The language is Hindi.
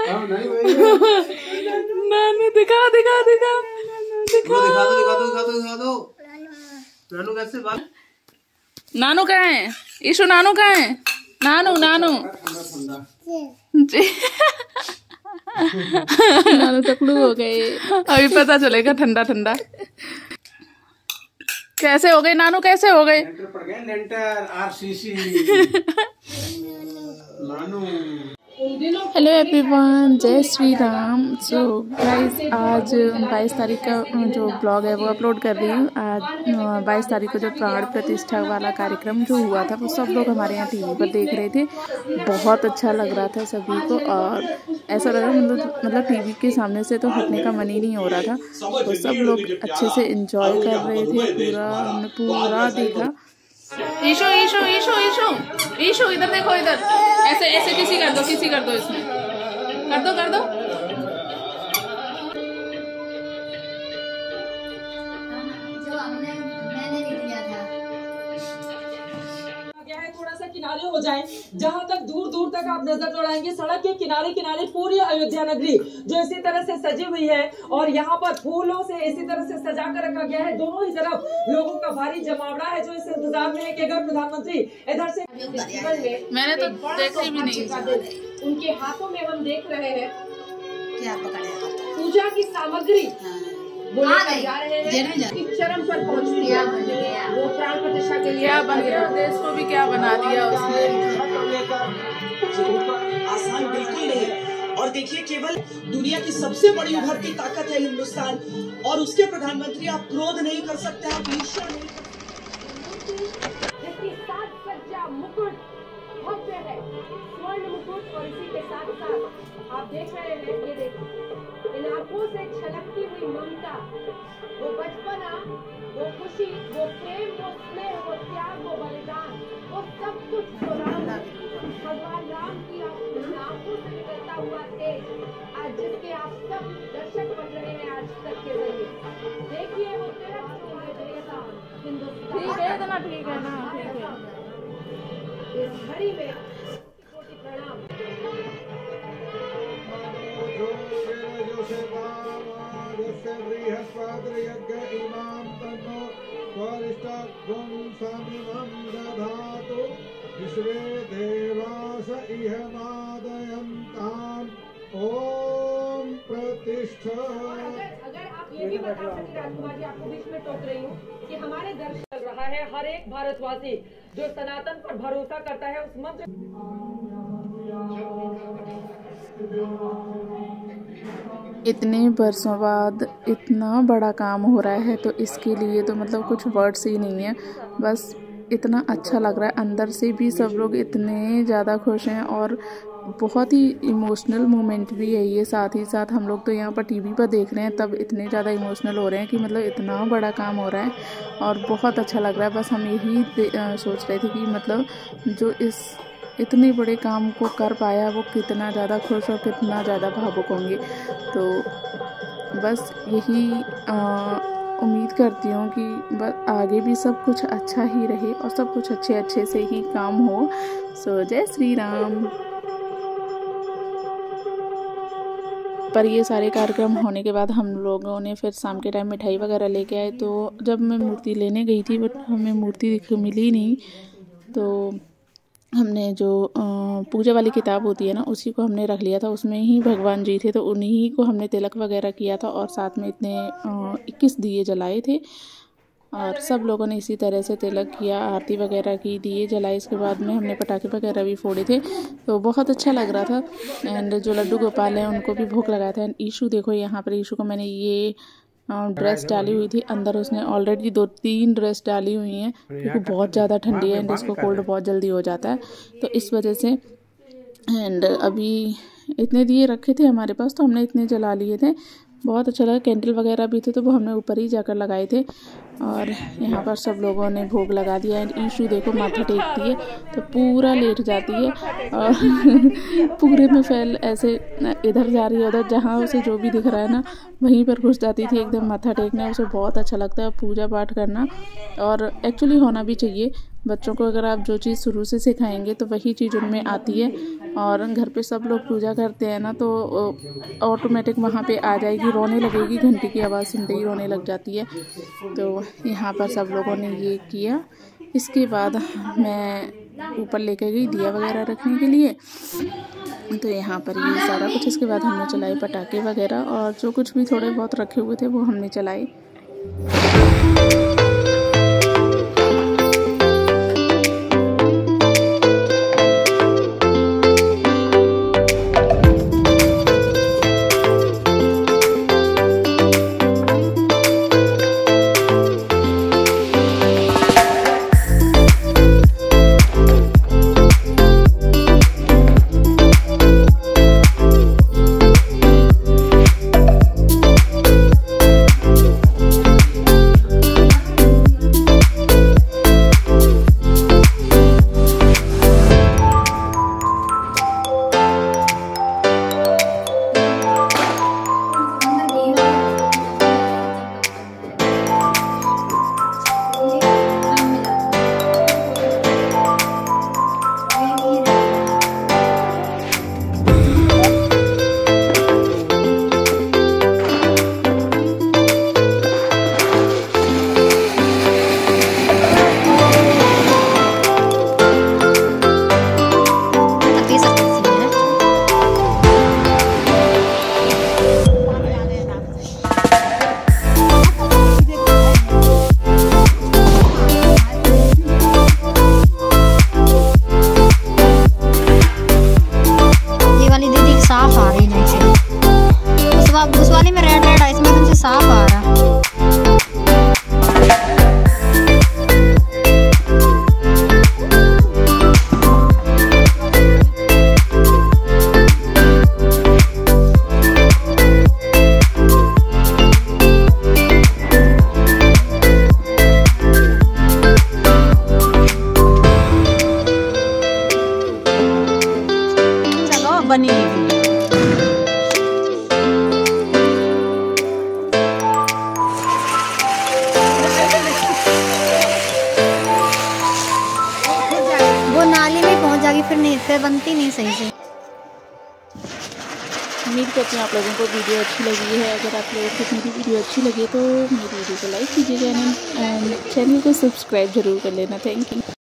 नानू दिखा दिखा दिखा दिखा दो। नानू कैसे बात? नानू कहाँ है? ईशु नानू कहाँ है? नानू नानू नानू टकलू हो गए। अभी पता चलेगा ठंडा ठंडा कैसे हो गए नानू, कैसे हो गए? लेंटर आरसीसी नानू। हेलो एवरीवन, जय श्री राम। सो गाइस, आज 22 तारीख का जो ब्लॉग है वो अपलोड कर रही हूँ। आज 22 तारीख को जो प्राण प्रतिष्ठा वाला कार्यक्रम जो हुआ था वो सब लोग हमारे यहाँ टीवी पर देख रहे थे। बहुत अच्छा लग रहा था सभी को और ऐसा लग रहा मतलब टीवी के सामने से तो हटने का मन ही नहीं हो रहा था। तो सब लोग अच्छे से एंजॉय कर रहे थे, हमने पूरा देखा। ईशो ईशो ईशो ईशो ईशो इधर देखो, इधर ऐसे ऐसे किसी कर दो इसमें कर दो। थोड़ा सा किनारे हो जाएं, जहां तक दूर दूर तक आप नजर दौड़ाएंगे सड़क के किनारे किनारे पूरी अयोध्या नगरी जो इसी तरह से सजी हुई है और यहाँ पर फूलों से इसी तरह से सजा कर रखा गया है। दोनों ही तरफ लोगों का भारी जमावड़ा है जो इस इंतजार में है कि अगर प्रधानमंत्री इधर से मैंने तो देखा ही भी नहीं। उनके हाथों में हम देख रहे हैं क्या पकड़े पूजा की सामग्री जा रहे हैं, चरम पर पहुंच दिया वो प्राण प्रतिष्ठा के लिए। क्या बन गया देश को भी, क्या बना दिया उसने। आसान बिल्कुल नहीं। और देखिए, केवल दुनिया की सबसे बड़ी उभरती ताकत है हिंदुस्तान और उसके प्रधानमंत्री आप क्रोध नहीं कर सकते, आप ईर्ष्या नहीं कर सकते। साथ सज्जा मुकुट भव्य है, स्वर्ण मुकुट और इसी के साथ साथ आप देख रहे हैं, ये देखो इन आंखों से छलकती हुई ममता, वो बचपना, वो खुशी, वो प्रेम, वो स्नेह, वो त्याग, वो बलिदान, वो सब कुछ भगवान राम की आंखों से निकलता हुआ तेज आज जिसके आप सब दर्शक बन रहे हैं आज तक के जरिए। देखिए वो तेरा हिंदुस्तान ठीक है ना, ठीक है ना, ठीक है। इस घड़ी में कोटि प्रणाम। विश्वे देवास इह मादयन्ताम् ओम प्रतिष्ठा। अगर आप ये भी बता सके राजकुमार जी, आपको बीच में टोक रही हूँ कि हमारे दर्शन चल रहा है, हर एक भारतवासी जो सनातन पर भरोसा करता है उस मंत्र। इतने वर्षों बाद इतना बड़ा काम हो रहा है तो इसके लिए तो मतलब कुछ वर्ड्स ही नहीं है। बस इतना अच्छा लग रहा है, अंदर से भी सब लोग इतने ज़्यादा खुश हैं और बहुत ही इमोशनल मोमेंट भी है ये। साथ ही साथ हम लोग तो यहाँ पर टीवी पर देख रहे हैं तब इतने ज़्यादा इमोशनल हो रहे हैं कि मतलब इतना बड़ा काम हो रहा है और बहुत अच्छा लग रहा है। बस हम यही सोच रहे थे कि मतलब जो इस इतने बड़े काम को कर पाया वो कितना ज़्यादा खुश और कितना ज़्यादा भावुक होंगे। तो बस यही उम्मीद करती हूँ कि बस आगे भी सब कुछ अच्छा ही रहे और सब कुछ अच्छे से ही काम हो। सो जय श्री राम। पर ये सारे कार्यक्रम होने के बाद हम लोगों ने फिर शाम के टाइम मिठाई वगैरह लेके आए। तो जब मैं मूर्ति लेने गई थी बट हमें मूर्ति मिली नहीं, तो हमने जो पूजा वाली किताब होती है ना उसी को हमने रख लिया था। उसमें ही भगवान जी थे तो उन्हीं को हमने तिलक वगैरह किया था और साथ में इतने 21 दिए जलाए थे और सब लोगों ने इसी तरह से तिलक किया, आरती वगैरह की, दिए जलाए। इसके बाद में हमने पटाखे वगैरह भी फोड़े थे तो बहुत अच्छा लग रहा था। एंड जो लड्डू गोपाल हैं उनको भी भोग लगाया था। एंड ईशु देखो, यहाँ पर ईशु को मैंने ये ड्रेस डाली हुई थी, अंदर उसने ऑलरेडी 2-3 ड्रेस डाली हुई हैं क्योंकि बहुत ज़्यादा ठंडी है एंड इसको कोल्ड बहुत जल्दी हो जाता है तो इस वजह से। एंड अभी इतने दिए रखे थे हमारे पास तो हमने इतने जला लिए थे। बहुत अच्छा लगा। कैंडल वगैरह भी थे तो वो हमने ऊपर ही जाकर लगाए थे और यहाँ पर सब लोगों ने भोग लगा दिया। एंड ईशु देखो माथा टेकती है तो पूरा लेट जाती है और पूरे में फैल ऐसे इधर जा रही है उधर, जहाँ उसे जो भी दिख रहा है ना वहीं पर घुस जाती थी एकदम माथा टेकने। उसे बहुत अच्छा लगता है पूजा पाठ करना और एक्चुअली होना भी चाहिए। बच्चों को अगर आप जो चीज़ शुरू से सिखाएंगे तो वही चीज़ उनमें आती है। और घर पे सब लोग पूजा करते हैं ना, तो ऑटोमेटिक वहाँ पे आ जाएगी, रोने लगेगी, घंटी की आवाज़ सुनते ही रोने लग जाती है। तो यहाँ पर सब लोगों ने ये किया। इसके बाद मैं ऊपर लेकर गई दिया वगैरह रखने के लिए। तो यहाँ पर ये सारा कुछ, इसके बाद हमने चलाए पटाखे वगैरह, और जो कुछ भी थोड़े बहुत रखे हुए थे वो हमने चलाए। उस वाली में रेड रेड है, इसमें तुमसे साफ आ रहा। चलो बनी फिर नहीं, फिर बनती नहीं सही से। उम्मीद करती हूँ आप लोगों को वीडियो अच्छी लगी है। अगर आप लोगों को मेरी वीडियो अच्छी लगी तो मेरी वीडियो को लाइक कीजिएगा एंड चैनल को सब्सक्राइब जरूर कर लेना। Thank you.